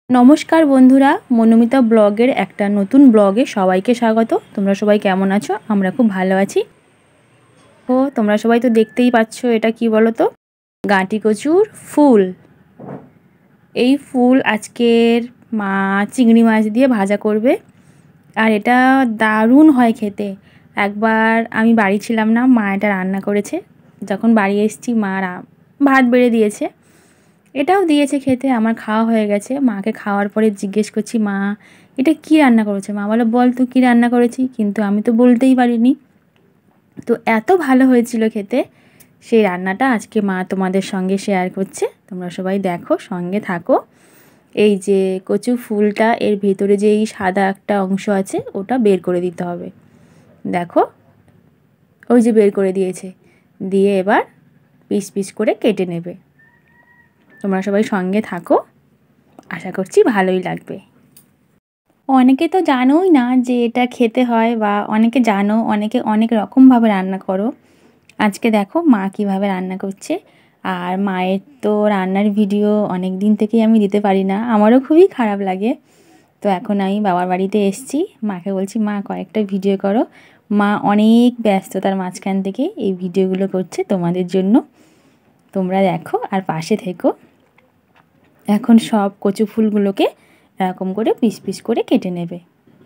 নমস্কার বন্ধুরা, মনুমিতা ব্লগের একটা নতুন ব্লগে সবাইকে স্বাগত। তোমরা সবাই কেমন আছো? আমরা খুব ভালো আছি। তোমরা সবাই তো দেখতেই পাচ্ছ, এটা কি বলো তো? গাঁটি কচুর ফুল। এই ফুল আজকের মা চিংড়ি মাছ দিয়ে ভাজা করবে, আর এটা দারুণ হয় খেতে। একবার আমি বাড়ি ছিলাম না, মা এটা রান্না করেছে। যখন বাড়ি এসেছি মা ভাত বেড়ে দিয়েছে, এটাও দিয়েছে খেতে। আমার খাওয়া হয়ে গেছে। মাকে খাওয়ার পরে জিজ্ঞেস করছি, মা এটা কি রান্না করেছে? মা বলে, বল তুই কী রান্না করেছি। কিন্তু আমি তো বলতেই পারিনি। তো এত ভালো হয়েছিল খেতে, সেই রান্নাটা আজকে মা তোমাদের সঙ্গে শেয়ার করছে। তোমরা সবাই দেখো, সঙ্গে থাকো। এই যে কচু ফুলটা, এর ভেতরে যে এই সাদা একটা অংশ আছে, ওটা বের করে দিতে হবে। দেখো, ওই যে বের করে দিয়েছে। দিয়ে এবার পিস পিস করে কেটে নেবে। তোমরা সবাই সঙ্গে থাকো, আশা করছি ভালোই লাগবে। অনেকে তো জানোই না যে এটা খেতে হয়, বা অনেকে জানো, অনেকে অনেক রকমভাবে রান্না করো। আজকে দেখো মা কীভাবে রান্না করছে। আর মায়ের তো রান্নার ভিডিও অনেক দিন থেকেই আমি দিতে পারি না, আমারও খুবই খারাপ লাগে। তো এখন আমি বাবার বাড়িতে এসেছি, মাকে বলছি, মা কয়েকটা ভিডিও করো। মা অনেক ব্যস্ততার মাঝখান থেকে এই ভিডিওগুলো করছে তোমাদের জন্য। তোমরা দেখো আর পাশে থেকো। এখন সব কচু ফুলগুলোকে এরকম করে পিস পিস করে কেটে নেবে।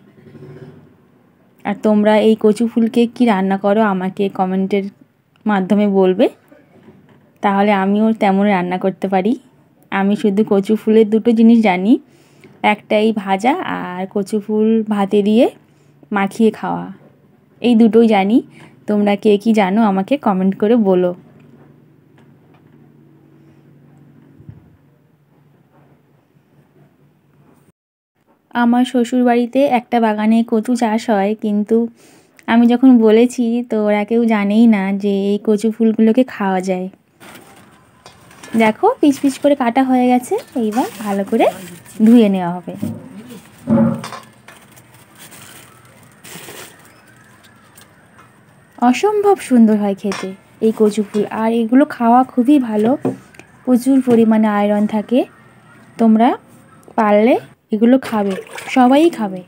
আর তোমরা এই কচু ফুলকে কি রান্না করো আমাকে কমেন্টের মাধ্যমে বলবে, তাহলে আমিও তেমন রান্না করতে পারি। আমি শুধু কচু ফুলের দুটো জিনিস জানি, একটা এই ভাজা, আর কচু ফুল ভাতে দিয়ে মাখিয়ে খাওয়া। এই দুটোই জানি। তোমরা কে কি জানো আমাকে কমেন্ট করে বলো। আমার শ্বশুর বাড়িতে একটা বাগানে কচু চাষ হয়, কিন্তু আমি যখন বলেছি তো ওরা কেউ জানেই না যে এই কচু ফুলগুলোকে খাওয়া যায়। দেখো পিস পিস করে কাটা হয়ে গেছে, এইবার ভালো করে ধুয়ে নেওয়া হবে। অসম্ভব সুন্দর হয় খেতে এই কচু ফুল, আর এগুলো খাওয়া খুবই ভালো। প্রচুর পরিমাণে আয়রন থাকে। তোমরা পারলে এগুলো খাবে, সবাই খাবে।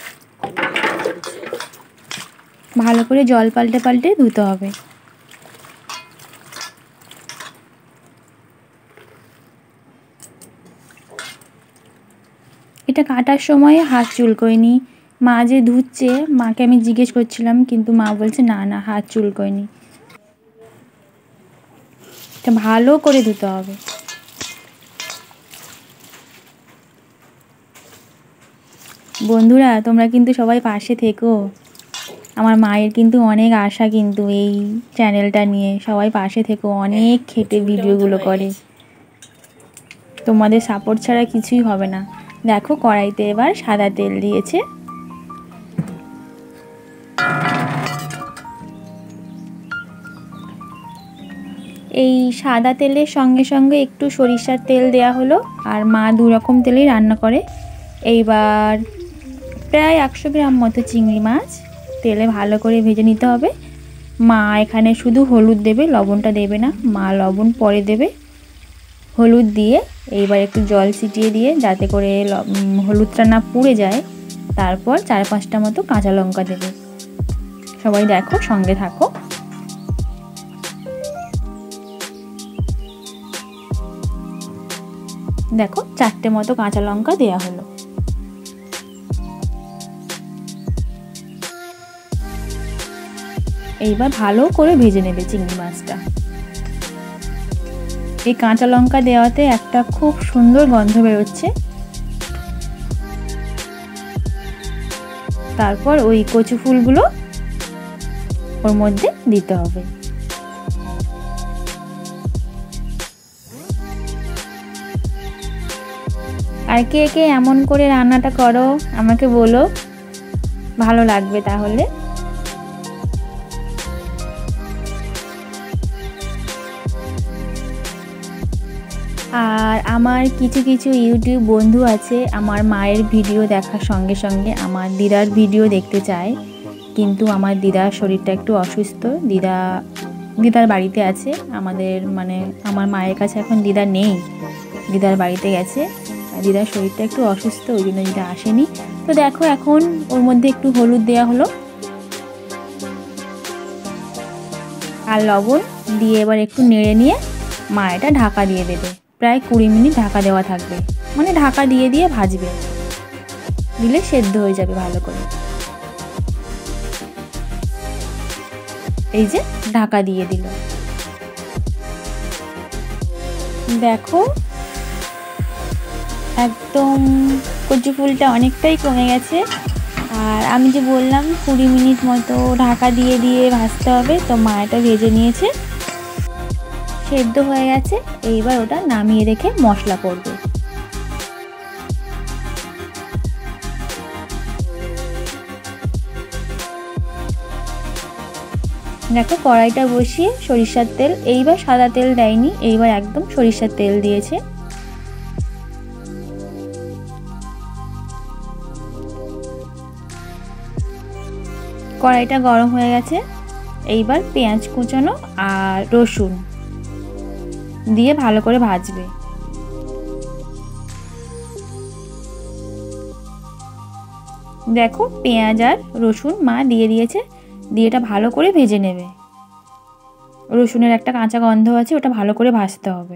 ভালো করে জল পাল্টে পাল্টে ধুতে হবে। এটা কাটার সময় হাত চুলকোয়নি। মা যে ধুচ্ছে, মাকে আমি জিজ্ঞেস করছিলাম, কিন্তু মা বলছে না না, হাত চুলকোয়নি। এটা ভালো করে ধুতে হবে। বন্ধুরা তোমরা কিন্তু সবাই পাশে থেকো। আমার মায়ের কিন্তু অনেক আশা, কিন্তু এই চ্যানেলটা নিয়ে সবাই পাশে থেকো। অনেক খেটে ভিডিওগুলো করে, তোমাদের সাপোর্ট ছাড়া কিছুই হবে না। দেখো কড়াইতে এবার সাদা তেল দিয়েছে। এই সাদা তেলের সঙ্গে সঙ্গে একটু সরিষার তেল দেয়া হলো, আর মা দু রকম তেলেই রান্না করে। এইবার প্রায় 100 গ্রাম মতো চিংড়ি মাছ তেলে ভালো করে ভেজে নিতে হবে। মা এখানে শুধু হলুদ দেবে, লবণটা দেবে না। মা লবণ পরে দেবে, হলুদ দিয়ে এইবার একটু জল ছিটিয়ে দিয়ে, যাতে করে হলুদটা না পুড়ে যায়। তারপর 4-5টা মতো কাঁচা লঙ্কা দেবে। সবাই দেখো, সঙ্গে থাকো। দেখো 4টে মতো কাঁচা লঙ্কা দেয়া হলো। এইবার ভালো করে ভেজে নেবে চিংড়ি মাছটা। এই কাঁচা লঙ্কা দেওয়াতে একটা খুব সুন্দর গন্ধ বেরোচ্ছে। তারপর ওই কচু ফুলগুলো ওর মধ্যে দিতে হবে। আর কে কে এমন করে রান্নাটা করো আমাকে বলো, ভালো লাগবে তাহলে। আর আমার কিছু কিছু ইউটিউব বন্ধু আছে, আমার মায়ের ভিডিও দেখার সঙ্গে সঙ্গে আমার দিদার ভিডিও দেখতে চায়, কিন্তু আমার দিদার শরীরটা একটু অসুস্থ। দিদার বাড়িতে আছে। আমার মায়ের কাছে এখন দিদা নেই, দিদার বাড়িতে গেছে। দিদার শরীরটা একটু অসুস্থ, ওই জন্য দিদা আসেনি। তো দেখো এখন ওর মধ্যে একটু হলুদ দেওয়া হলো আর লবণ দিয়ে এবার একটু নেড়ে নিয়ে মা এটা ঢাকা দিয়ে দেবে। প্রায় 20 মিনিট ঢাকা দেওয়া থাকবে, মানে ঢাকা দিয়ে দিয়ে ভাজবে, দিলে সেদ্ধ হয়ে যাবে ভালো করে। এই যে ঢাকা দিয়ে দিল, দেখো একদম কচু ফুলটা অনেকটাই কমে গেছে। আর আমি যে বললাম 20 মিনিট মতো ঢাকা দিয়ে দিয়ে ভাজতে হবে, তো মা এটা ভেজে নিয়েছে, সেদ্ধ হয়ে গেছে। এইবার ওটা নামিয়ে রেখে মশলা করবে। দেখো কড়াইটা বসিয়ে সরিষার তেল, এইবার সাদা তেল দেয়নি, এইবার একদম সরিষার তেল দিয়েছে। কড়াইটা গরম হয়ে গেছে, এইবার পেঁয়াজ কুচানো আর রসুন দিয়ে ভালো করে ভাজবে। দেখো পেঁয়াজ আর রসুন মা দিয়ে দিয়েছে, দিয়ে এটা ভালো করে ভেজে নেবে। রসুনের একটা কাঁচা গন্ধ আছে, ওটা ভালো করে ভাজতে হবে।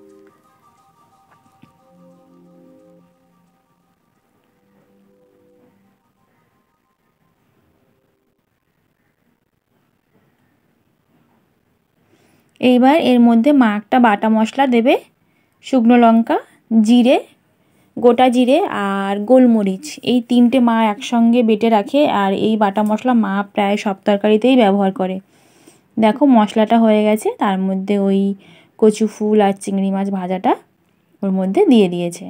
এইবার এর মধ্যে মা একটা বাটা মশলা দেবে, শুকনো লঙ্কা, জিরে, গোটা জিরে আর গোলমরিচ, এই 3টে মা একসঙ্গে বেটে রাখে। আর এই বাটা মশলা মা প্রায় সব তরকারিতেই ব্যবহার করে। দেখো মশলাটা হয়ে গেছে, তার মধ্যে ওই কচু ফুল আর চিংড়ি মাছ ভাজাটা ওর মধ্যে দিয়ে দিয়েছে।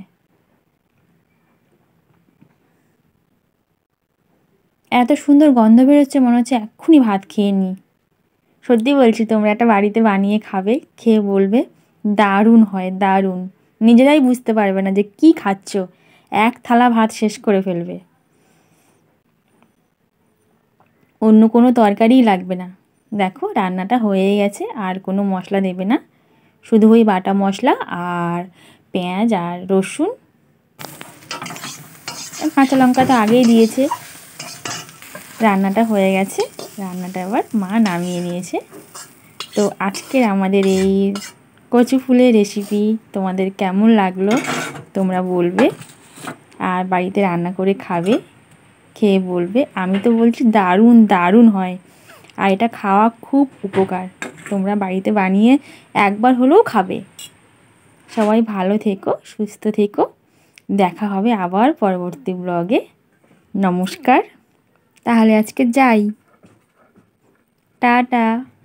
এত সুন্দর গন্ধ বেরোচ্ছে, মনে হচ্ছে এক্ষুনি ভাত খেয়ে নিই। সত্যি বলছি, তোমরা একটা বাড়িতে বানিয়ে খাবে, খেয়ে বলবে দারুণ হয়, দারুণ। নিজেরাই বুঝতে পারবে না যে কি খাচ্ছ, এক থালা ভাত শেষ করে ফেলবে, অন্য কোনো তরকারিই লাগবে না। দেখো রান্নাটা হয়ে গেছে, আর কোনো মশলা দেবে না, শুধু ওই বাটা মশলা আর পেঁয়াজ আর রসুন, কাঁচা লঙ্কা তো আগেই দিয়েছে। রান্নাটা হয়ে গেছে, রান্নাটা এবার মা নামিয়ে নিয়েছে। তো আজকের আমাদের এই কচু ফুলের রেসিপি তোমাদের কেমন লাগলো তোমরা বলবে, আর বাড়িতে রান্না করে খাবে, খেয়ে বলবে। আমি তো বলছি দারুণ দারুণ হয়, আর এটা খাওয়া খুব উপকার। তোমরা বাড়িতে বানিয়ে একবার হলেও খাবে। সবাই ভালো থেকো, সুস্থ থেকো, দেখা হবে আবার পরবর্তী ব্লগে। নমস্কার, তাহলে আজকে যাই, টাটা।